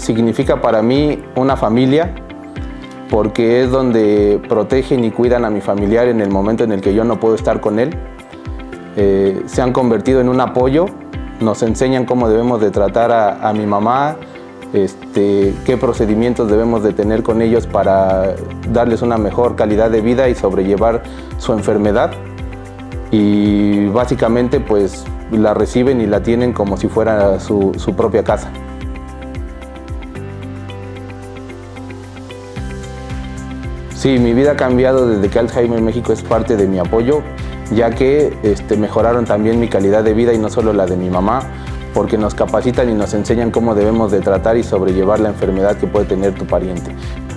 significa para mí una familia, porque es donde protegen y cuidan a mi familiar en el momento en el que yo no puedo estar con él. Se han convertido en un apoyo, nos enseñan cómo debemos de tratar a mi mamá, qué procedimientos debemos de tener con ellos para darles una mejor calidad de vida y sobrellevar su enfermedad. Y básicamente pues la reciben y la tienen como si fuera su propia casa. Sí, mi vida ha cambiado desde que Alzheimer México es parte de mi apoyo, ya que mejoraron también mi calidad de vida y no solo la de mi mamá, porque nos capacitan y nos enseñan cómo debemos de tratar y sobrellevar la enfermedad que puede tener tu pariente.